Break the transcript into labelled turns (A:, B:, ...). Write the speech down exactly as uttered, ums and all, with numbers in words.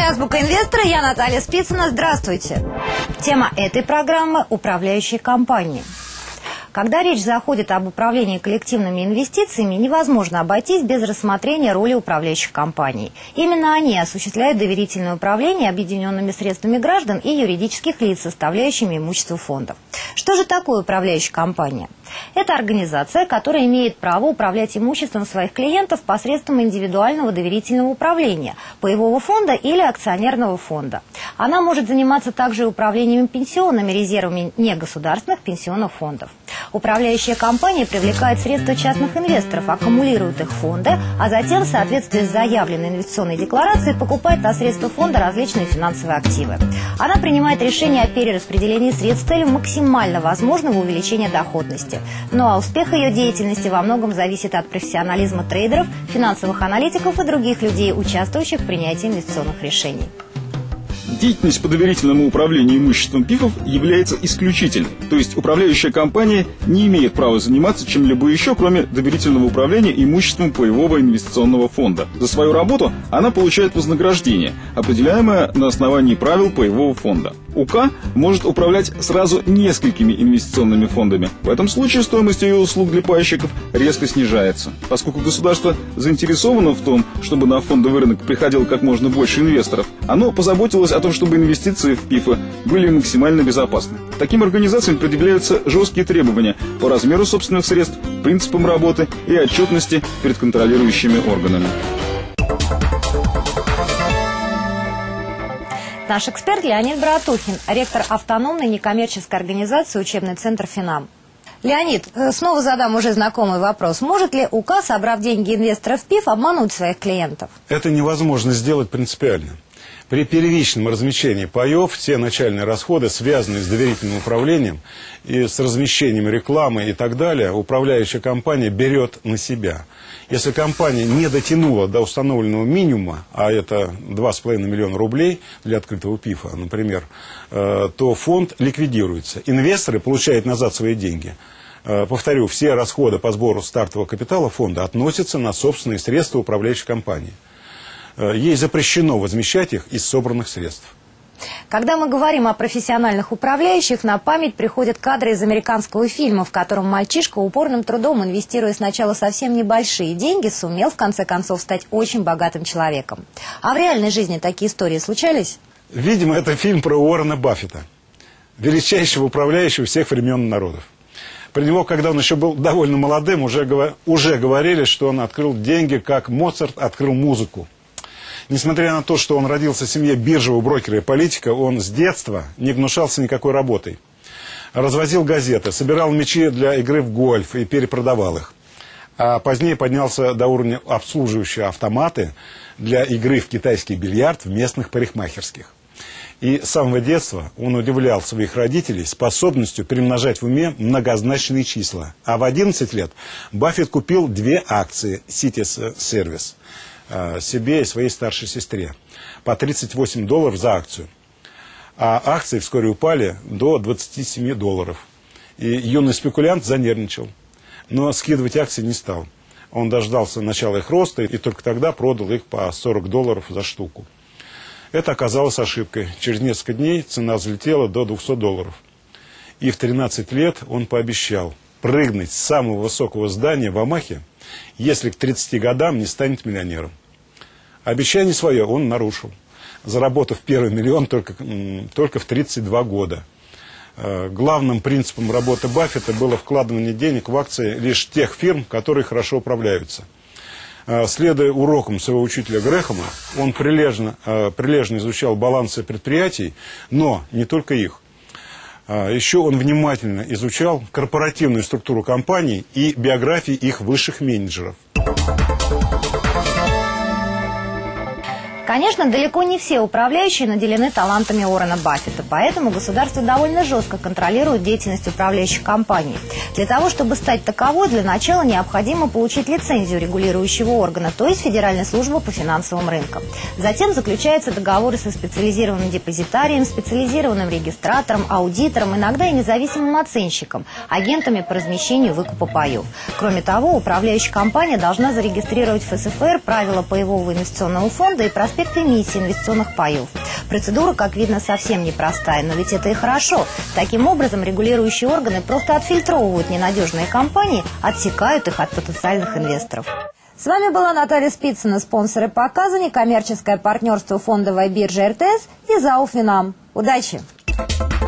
A: Азбука инвестора, я Наталья Спицына. Здравствуйте. Тема этой программы – управляющие компании. Когда речь заходит об управлении коллективными инвестициями, невозможно обойтись без рассмотрения роли управляющих компаний. Именно они осуществляют доверительное управление объединенными средствами граждан и юридических лиц, составляющими имущество фондов. Что же такое управляющая компания? Это организация, которая имеет право управлять имуществом своих клиентов посредством индивидуального доверительного управления, паевого фонда или акционерного фонда. Она может заниматься также управлением пенсионными резервами негосударственных пенсионных фондов. Управляющая компания привлекает средства частных инвесторов, аккумулирует их в фонды, а затем в соответствии с заявленной инвестиционной декларацией покупает на средства фонда различные финансовые активы. Она принимает решение о перераспределении средств с целью максимально возможного увеличения доходности. Ну а успех ее деятельности во многом зависит от профессионализма трейдеров, финансовых аналитиков и других людей, участвующих в принятии инвестиционных решений.
B: Деятельность по доверительному управлению имуществом ПИФов является исключительной. То есть управляющая компания не имеет права заниматься чем-либо еще, кроме доверительного управления имуществом паевого инвестиционного фонда. За свою работу она получает вознаграждение, определяемое на основании правил паевого фонда. УК может управлять сразу несколькими инвестиционными фондами. В этом случае стоимость ее услуг для пайщиков резко снижается. Поскольку государство заинтересовано в том, чтобы на фондовый рынок приходило как можно больше инвесторов, оно позаботилось о том, чтобы инвестиции в ПИФы были максимально безопасны. Таким организациям предъявляются жесткие требования по размеру собственных средств, принципам работы и отчетности перед контролирующими органами.
A: Наш эксперт Леонид Братухин, ректор автономной некоммерческой организации «Учебный центр Финам». Леонид, снова задам уже знакомый вопрос. Может ли УК, собрав деньги инвесторов в ПИФ, обмануть своих клиентов?
C: Это невозможно сделать принципиально. При первичном размещении паев все начальные расходы, связанные с доверительным управлением и с размещением рекламы и так далее, управляющая компания берет на себя. Если компания не дотянула до установленного минимума, а это два с половиной миллиона рублей для открытого ПИФа, например, то фонд ликвидируется. Инвесторы получают назад свои деньги. Повторю, все расходы по сбору стартового капитала фонда относятся на собственные средства управляющей компании. Ей запрещено возмещать их из собранных средств.
A: Когда мы говорим о профессиональных управляющих, на память приходят кадры из американского фильма, в котором мальчишка упорным трудом, инвестируя сначала совсем небольшие деньги, сумел в конце концов стать очень богатым человеком. А в реальной жизни такие истории случались?
C: Видимо, это фильм про Уоррена Баффета, величайшего управляющего всех времен и народов. При него, когда он еще был довольно молодым, уже, уже говорили, что он открыл деньги, как Моцарт открыл музыку. Несмотря на то, что он родился в семье биржевого брокера и политика, он с детства не гнушался никакой работой. Развозил газеты, собирал мячи для игры в гольф и перепродавал их. А позднее поднялся до уровня обслуживающего автоматы для игры в китайский бильярд в местных парикмахерских. И с самого детства он удивлял своих родителей способностью перемножать в уме многозначные числа. А в одиннадцать лет Баффет купил две акции «Сити Сервис» себе и своей старшей сестре по тридцать восемь долларов за акцию. А акции вскоре упали до двадцати семи долларов. И юный спекулянт занервничал. Но скидывать акции не стал. Он дождался начала их роста и только тогда продал их по сорок долларов за штуку. Это оказалось ошибкой. Через несколько дней цена взлетела до двухсот долларов. И в тринадцать лет он пообещал прыгнуть с самого высокого здания в Омахе, если к тридцати годам не станет миллионером. Обещание свое он нарушил, заработав первый миллион только, только в тридцать два года. Главным принципом работы Баффета было вкладывание денег в акции лишь тех фирм, которые хорошо управляются. Следуя урокам своего учителя Грэхэма, он прилежно, прилежно изучал балансы предприятий, но не только их. Еще он внимательно изучал корпоративную структуру компаний и биографии их высших менеджеров.
A: Конечно, далеко не все управляющие наделены талантами Уоррена Баффета, поэтому государство довольно жестко контролирует деятельность управляющих компаний. Для того, чтобы стать таковой, для начала необходимо получить лицензию регулирующего органа, то есть Федеральной службы по финансовым рынкам. Затем заключаются договоры со специализированным депозитарием, специализированным регистратором, аудитором, иногда и независимым оценщиком, агентами по размещению выкупа паев. Кроме того, управляющая компания должна зарегистрировать в ФСФР правила паевого инвестиционного фонда и проспект аспект эмиссии инвестиционных паев. Процедура, как видно, совсем непростая, но ведь это и хорошо. Таким образом, регулирующие органы просто отфильтровывают ненадежные компании, отсекают их от потенциальных инвесторов. С вами была Наталья Спицына, спонсоры показа, некоммерческое партнерство фондовой биржи эр тэ эс и ЗАО «Финам». Удачи!